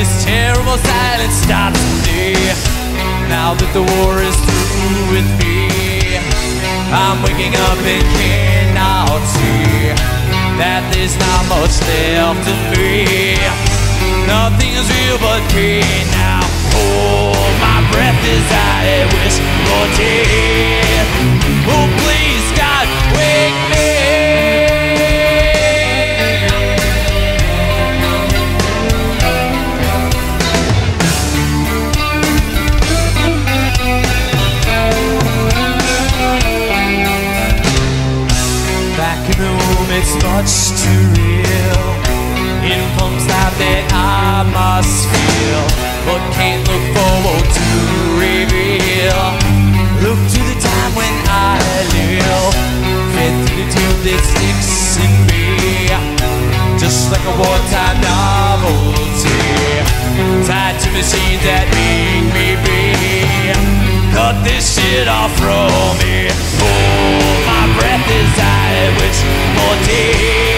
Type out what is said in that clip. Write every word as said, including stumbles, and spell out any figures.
this terrible silence stops me. Now that the war is through with me, I'm waking up and cannot see that there's not much left of me. Nothing is real but pain now. Oh, my breath is out, I wish for death. Oh, please, God, wake me. Back in the room, it's much too real. It comes out that I must feel, but can't look forward to reveal. Look to the time when I live, fed through the tube that sticks in me, just like a wartime novelty, tied to machines that make me be. Cut this shit off from me. Oh, my breath is I wish for death.